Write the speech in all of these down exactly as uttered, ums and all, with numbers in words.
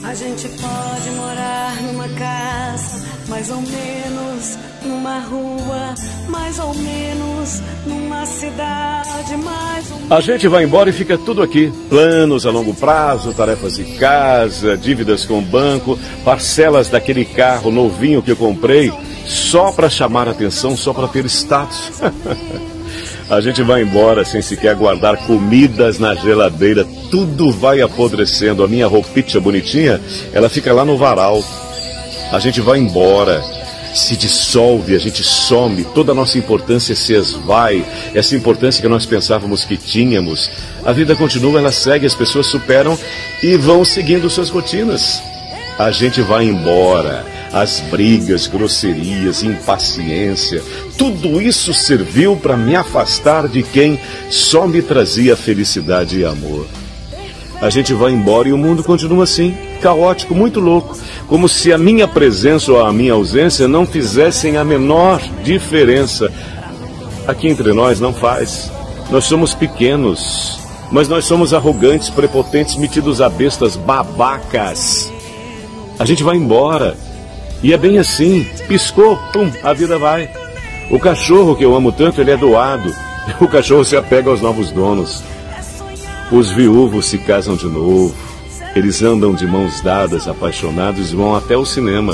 A gente pode morar numa casa, mais ou menos numa rua, mais ou menos numa cidade, mais ou menos... A gente vai embora e fica tudo aqui. Planos a longo prazo, tarefas de casa, dívidas com o banco, parcelas daquele carro novinho que eu comprei, só para chamar a atenção, só para ter status. A gente vai embora sem sequer guardar comidas na geladeira. Tudo vai apodrecendo. A minha roupinha bonitinha, ela fica lá no varal. A gente vai embora, se dissolve, a gente some. Toda a nossa importância se esvai. Essa importância que nós pensávamos que tínhamos. A vida continua, ela segue, as pessoas superam e vão seguindo suas rotinas. A gente vai embora. As brigas, grosserias, impaciência, tudo isso serviu para me afastar de quem só me trazia felicidade e amor. A gente vai embora e o mundo continua assim, caótico, muito louco, como se a minha presença ou a minha ausência não fizessem a menor diferença. Aqui entre nós não faz. Nós somos pequenos, mas nós somos arrogantes, prepotentes, metidos a bestas, babacas. A gente vai embora. E é bem assim, piscou, pum, a vida vai. O cachorro que eu amo tanto, ele é doado. O cachorro se apega aos novos donos. Os viúvos se casam de novo. Eles andam de mãos dadas, apaixonados, e vão até o cinema.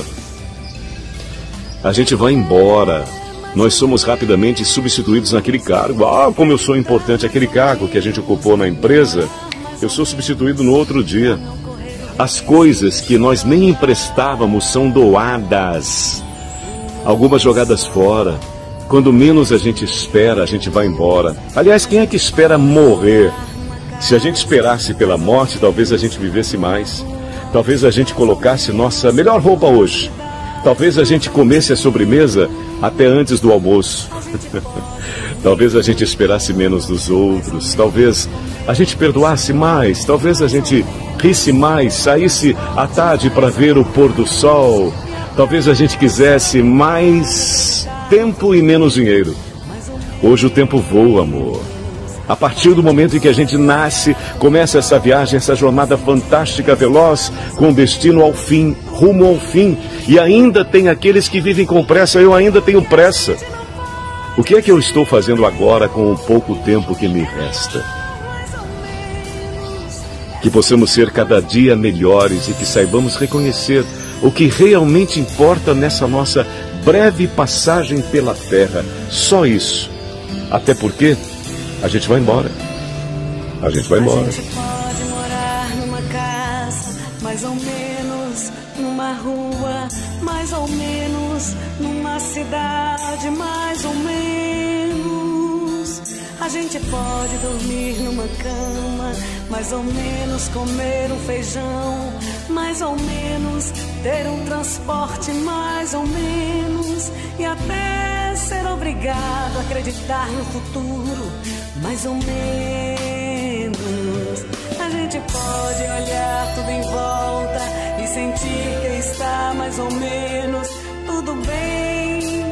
A gente vai embora. Nós somos rapidamente substituídos naquele cargo. Ah, como eu sou importante, aquele cargo que a gente ocupou na empresa, eu sou substituído no outro dia. As coisas que nós nem emprestávamos são doadas. Algumas jogadas fora. Quando menos a gente espera, a gente vai embora. Aliás, quem é que espera morrer? Se a gente esperasse pela morte, talvez a gente vivesse mais. Talvez a gente colocasse nossa melhor roupa hoje. Talvez a gente comesse a sobremesa até antes do almoço. Talvez a gente esperasse menos dos outros. Talvez a gente perdoasse mais. Talvez a gente risse mais, saísse à tarde para ver o pôr do sol. Talvez a gente quisesse mais tempo e menos dinheiro. Hoje o tempo voa, amor. A partir do momento em que a gente nasce, começa essa viagem, essa jornada fantástica, veloz, com destino ao fim, rumo ao fim. E ainda tem aqueles que vivem com pressa, eu ainda tenho pressa. O que é que eu estou fazendo agora com o pouco tempo que me resta? Que possamos ser cada dia melhores e que saibamos reconhecer o que realmente importa nessa nossa breve passagem pela terra. Só isso. Até porque a gente vai embora. A gente vai embora. A gente pode morar numa casa, mais ou menos numa rua, mais ou menos numa cidade, mais ou menos. A gente pode dormir numa cama, mais ou menos comer um feijão, mais ou menos ter um transporte, mais ou menos, e até ser obrigado a acreditar no futuro, mais ou menos. A gente pode olhar tudo em volta e sentir que está mais ou menos tudo bem.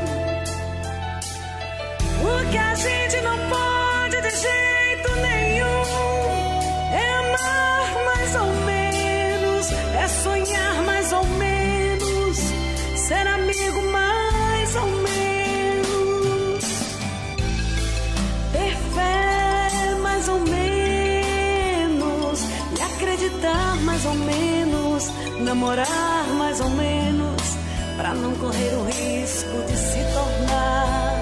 O que a gente não pode de jeito nenhum é amar mais ou menos, é sonhar mais ou menos, ser amigo mais ou menos, ter fé mais ou menos e acreditar mais ou menos, namorar mais ou menos, pra não correr o risco de se tornar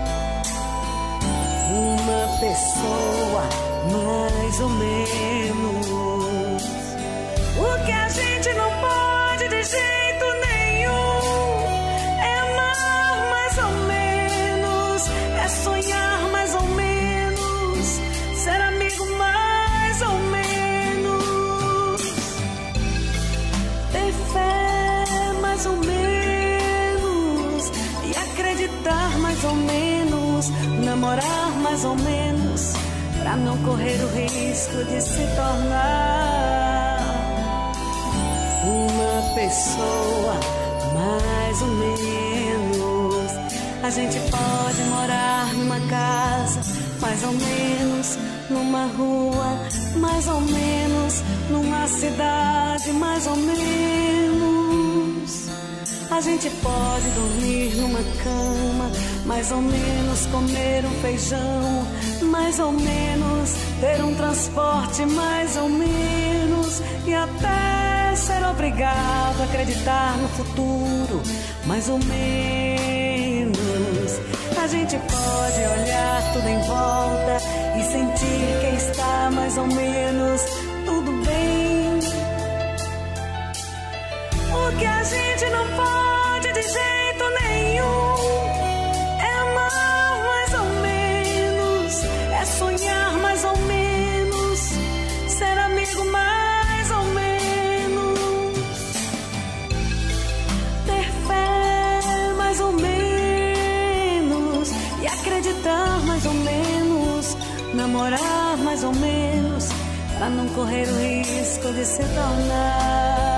uma pessoa mais ou menos. O que a gente não pode de jeito nenhum é amar mais ou menos, é sonhar mais ou menos, ser amigo mais ou menos, ter fé mais ou menos e acreditar mais ou menos, namorar mais ou menos, pra não correr o risco de se tornar uma pessoa mais ou menos. A gente pode morar numa casa, mais ou menos numa rua, mais ou menos numa cidade, quase mais ou menos. A gente pode dormir numa cama, mais ou menos comer um feijão, mais ou menos ter um transporte, mais ou menos, e até ser obrigado a acreditar no futuro, mais ou menos. A gente pode olhar tudo em volta e sentir que está mais ou menos tudo bem. O que a gente não pode de jeito nenhum é amar mais ou menos, é sonhar mais ou menos, ser amigo mais ou menos, ter fé mais ou menos e acreditar mais ou menos, namorar mais ou menos, pra não correr o risco de se tornar